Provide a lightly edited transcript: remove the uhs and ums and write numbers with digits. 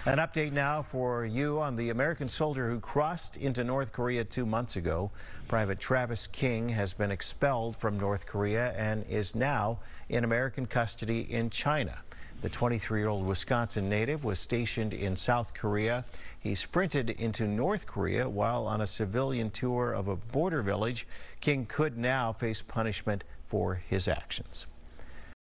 An update now for you on the American soldier who crossed into North Korea 2 months ago. Private Travis King has been expelled from North Korea and is now in American custody in China. The 23-year-old Wisconsin native was stationed in South Korea. He sprinted into North Korea while on a civilian tour of a border village. King could now face punishment for his actions.